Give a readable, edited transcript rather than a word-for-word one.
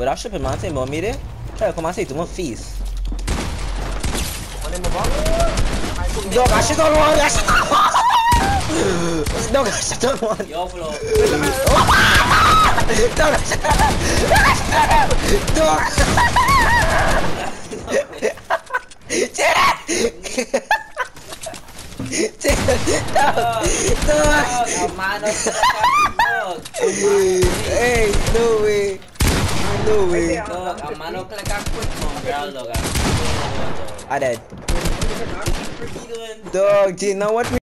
Păi da, și pe mate, mă mire. Cioè, come sei tu, mă, fis. Dog, așa tot mă, așa tot mă. Dog, așa tot mă. Yo, bro. Dog, așa tot mă. Dog. Cere! Dog, mano. Hey, no way. No way. Dog, a mano que le cago con girl, dog. I dead. What are you doing? Dog, G, now what